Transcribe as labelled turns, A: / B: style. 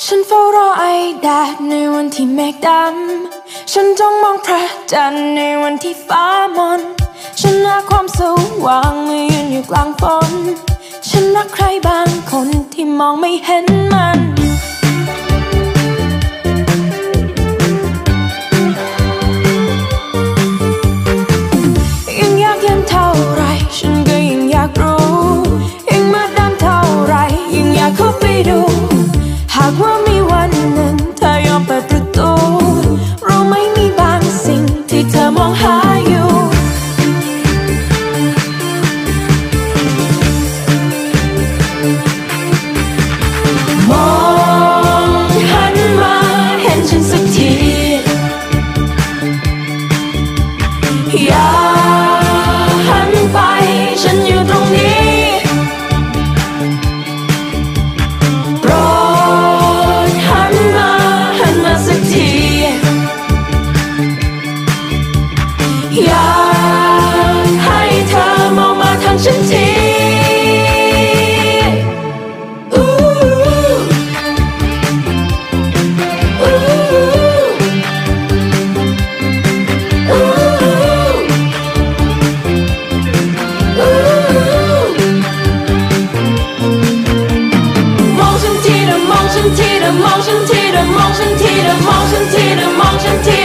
A: ฉันเฝ้ารอไอแดดในวันที่เมฆดำฉันจ้องมองพระจันทร์ในวันที่ฟ้ามนฉันหาความสว่างเมื่อยืนอยู่กลางฝนฉันรักใครบางคนที่มองไม่เห็นมันยิ่งยากเย็นเท่าไรฉันก็ยิ่งอยากรู้ยิ่งมืดดำเท่าไรยิ่งอยากเข้าไปดูหากว่ามีวันหนึ่งเธอยอมเปิดประตูรู้ไหมมีบางสิ่งที่เธอมองหาอยู่มองหันมาเห็นฉันสักทีอย่าหันไปฉันอยู่ตรงนี้โปรดหันมาสักทีอยากให้เธอมองมาทางฉันทีมองฉันทีเธอมองฉันทีเธอมองฉันทีเธอมองฉันทีเธอมองฉันทีเธอมองฉันที